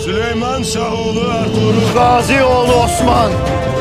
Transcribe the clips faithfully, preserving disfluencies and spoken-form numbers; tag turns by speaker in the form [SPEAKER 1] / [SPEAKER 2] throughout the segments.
[SPEAKER 1] Süleyman Şahoğlu Ertuğrul
[SPEAKER 2] Gazioğlu Osman.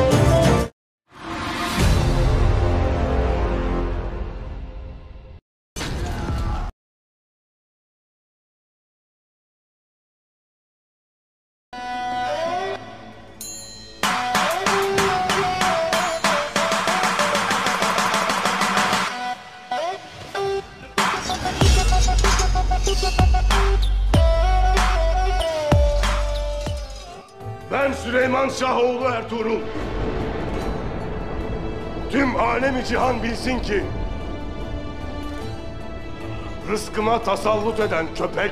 [SPEAKER 1] Ben Süleyman Şahoğlu Ertuğrul. Tüm alemi cihan bilsin ki rızkıma tasallut eden köpek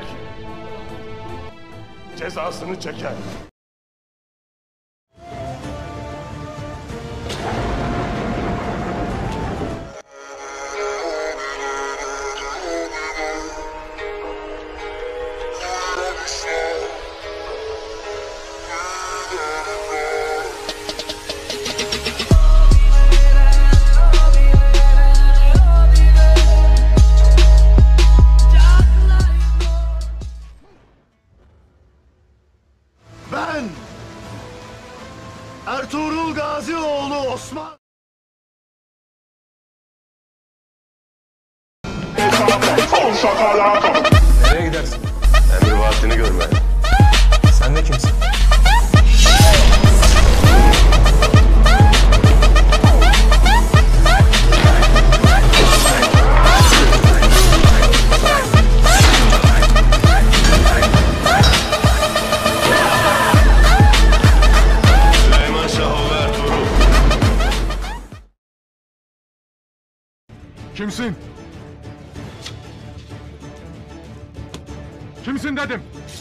[SPEAKER 1] cezasını çeker.
[SPEAKER 2] Ben Ertuğrul Gazioğlu Osman.
[SPEAKER 3] Nereye gidersin?
[SPEAKER 1] Emir vaatini görmeye.
[SPEAKER 3] Sen de kimsin?
[SPEAKER 1] Süleyman Şahoğlu Ertuğrul.
[SPEAKER 3] Kimsin? Kimsin dedim?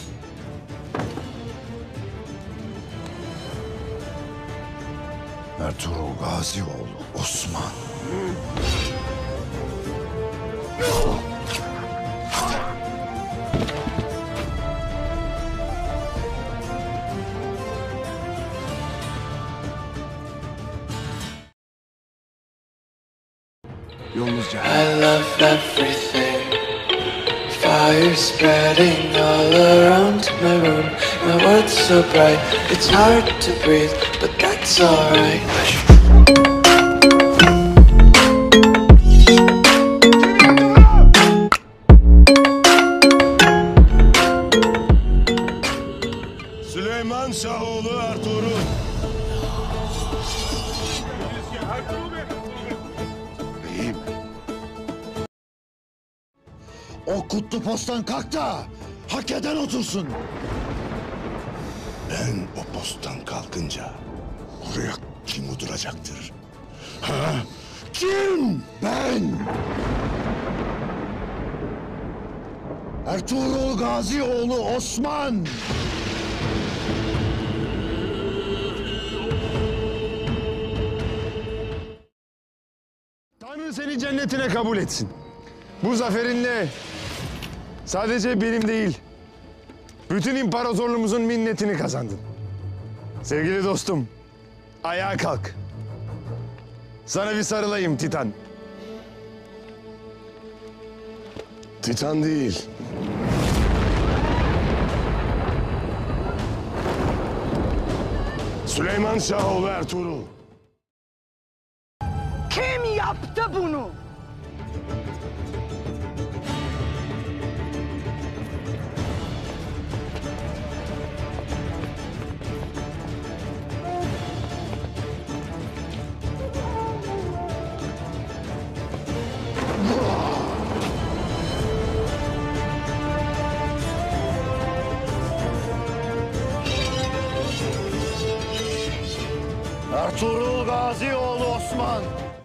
[SPEAKER 2] Ertuğrul Gazioğlu Osman. Yolunuzca.
[SPEAKER 4] I love everything. Fire spreading all around my room. My world's so bright, it's hard to breathe, but that's alright.
[SPEAKER 1] Süleyman Şahoğlu Ertuğrul.
[SPEAKER 2] Beyim. O kutlu posttan kalk da hak eden otursun.
[SPEAKER 1] Ben o posttan kalkınca buraya kim oturacaktır? Ha?
[SPEAKER 2] Kim? Ben. Ertuğrul Gazioğlu Osman.
[SPEAKER 5] Tanrı seni cennetine kabul etsin. Bu zaferinle sadece benim değil, bütün imparatorluğumuzun minnetini kazandın. Sevgili dostum, ayağa kalk. Sana bir sarılayım Titan.
[SPEAKER 1] Titan değil. Süleyman Şahoğlu Ertuğrul.
[SPEAKER 6] Kim yaptı bunu?
[SPEAKER 2] Ertuğrul Gazioğlu Osman.